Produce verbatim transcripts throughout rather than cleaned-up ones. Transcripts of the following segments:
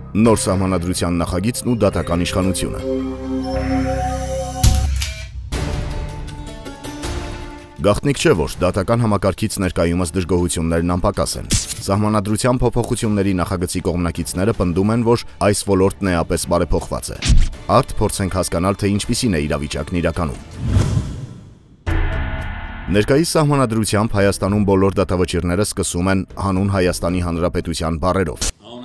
Նոր սահմանադրության նախագիծն ու դատական իշխանությունը։ Գաղտնիք չէ, որ դատական համակարգից ներկայումս դժգոհություններն անպակաս են։ Սահմանադրության փոփոխությունների նախագծի կողմնակիցները պնդում են, որ այս ոլորտն էապես բարեփոխված է։ Արդ փորձենք հասկանալ, թե ինչպիսին է իրավիճակն իրականում։ Ներկայիս սահմանադրությամբ Հայաստանում բոլոր դատավճիռները սկսում են հանուն Հայաստանի Հանրապետության բառերով։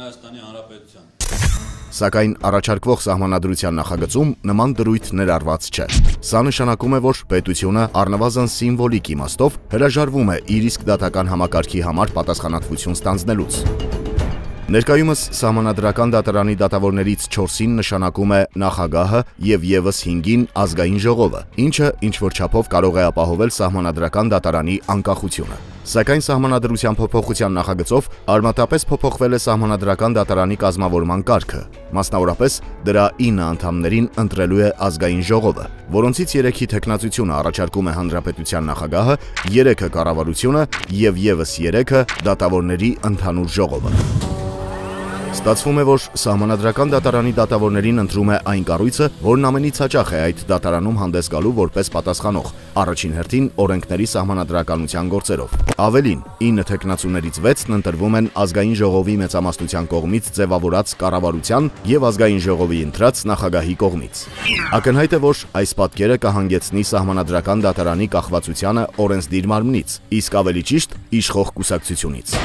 Սակայն առաջարկվող սահմանադրության նախագծում նման դրույթ ներառված չէ։ Սա նշանակում է, որ պետությունը առնվազն սիմվոլիկ իմաստով հրաժարվում է իր իսկ դատական համակարգի համար պատասխանատվություն ստանձնելուց։ Ներկայումս սահմանադրական դատարանի դատավորներից չորսին նշանակում է նախագահը և ևս հինգին ազգային ժողովը, ինչը ինչ-որ չափով կարող է ապահովել սահմանադրական դատարանի անկախությունը։ Սակայն սահմանադրության փոփոխության նախագծով արմատապես փոփոխվել է սահմանադրական դատարանի կազմավորման կարգը, մասնավորապես դրա ինը անդամներին ընտրելու է ազգային ժողովը, որոնցից երեքի թեկնածությունը առաջարկում է հանրապետության նախագահը, երեքը կառավարությունը և ևս երեքը դատավորների ընդհանուր ժողովը։ Ստացվում է, որ սահմանադրական դատարանի դատավորներին ընտրում է այն կառույցը, որն ամենից հաճախ է այդ դատարանում հանդես գալու որպես պատասխանող, առաջին հերթին օրենքների սահմանադրականության գործերով։ Ավելին, ինը թեկնածուներից վեցն ընտրվում են ազգային ժողովի մեծամասնության կողմից ձևավորած կառավարության և ազգային ժողովի ընտրած նախագահի կողմից։ Ակնհայտ է, որ այս պատկերը կհանգեցնի սահմանադրական դատարանի կախվածությանը օրենսդիր մարմնից, իսկ ավելի ճիշտ իշխող կուսակցությունից։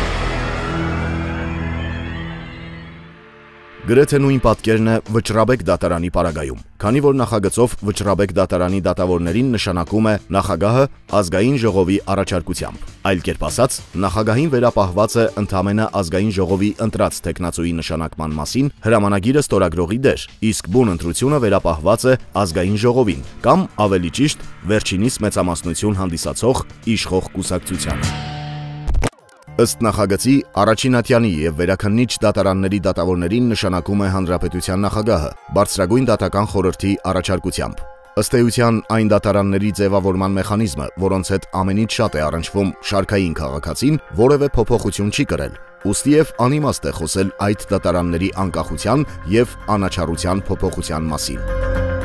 Գրեթե նույն պատկերն է Վճռաբեկ դատարանի պարագայում, քանի որ նախագծով Վճռաբեկ դատարանի դատավորներին նշանակում է նախագահը ազգային ժողովի առաջարկությամբ։ Այլ կերպ ասած, նախագահին վերապահված է ընդամենը ազգային ժողովի ընտրած թեկնածուի նշանակման մասին հրամանագիրը ստորագրողի դեր, իսկ բուն ընտրությունը վերապահված է ազգային ժողովին, կամ ավելի ճիշտ, վերջինիս մեծամասնություն հանդիսացող իշխող կուսակցությանը։ Ըստ նախագծի, առաջին ատյանի և վերաքննիչ դատարանների դատավորներին նշանակում է հանրապետության նախագահը, բարձրագույն դատական խորհրդի առաջարկությամբ։ Ըստ էության, այն դատարանների ձևավորման մեխանիզմը, որոնց հետ ամենից շատ է առնչվում շարքային քաղաքացին, որևէ փոփոխություն չի կրել, ուստիև անիմաստ է խոսել այդ դատարանների անկախության և անաչառության փոփոխության մասին։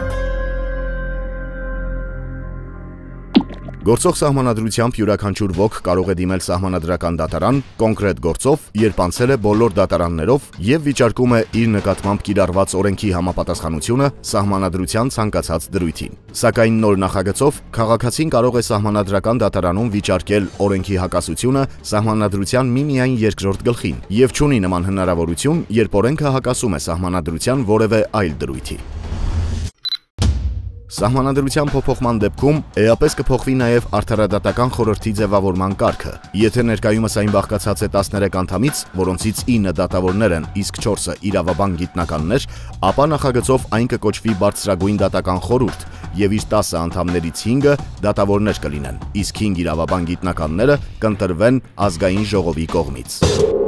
Գործող սահմանադրությամբ յուրաքանչյուր ոք կարող է դիմել սահմանադրական դատարան կոնկրետ գործով, երբ անցել է բոլոր դատարաններով և վիճարկում է իր նկատմամբ կիրառված օրենքի համապատասխանությունը սահմանադրության ցանկացած դրույթին։ Սակայն նոր նախագծով քաղաքացին կարող է սահմանադրական դատարանում վիճարկել օրենքի հակասությունը սահմանադրության միմիայն երկրորդ գլխին և չունի նման հնարավորություն, երբ օրենքը հակասում է սահմանադրության որևէ այլ դրույթի։ Սահմանադրության փոփոխման դեպքում էապես կփոխվի նաև արդարադատական խորհրդի ձևավորման կարգը։ Եթե ներկայումս այն բաղկացած է տասներեք անդամից, որոնցից ինը դատավորներ են, իսկ չորսը իրավաբան գիտնականներ, ապա նախագծով այն կկոչվի բարձրագույն դատական խորհուրդ, և իր տասը անդամներից հինգը դատավորներ կլինեն, իսկ հինգ իրավաբան գիտնականները կընտրվեն ազգային ժողովի կողմից։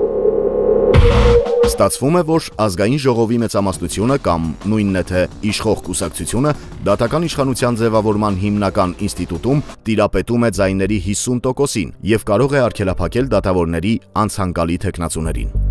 Ստացվում է, որ ազգային ժողովի մեծամասնությունը կամ նույնն է թե իշխող կուսակցությունը դատական իշխանության ձևավորման հիմնական ինստիտուտում տիրապետում է ձայների հիսուն տոկոսին և կարող է արգելափակել դատավորների անցանկալի թեկնածուներին։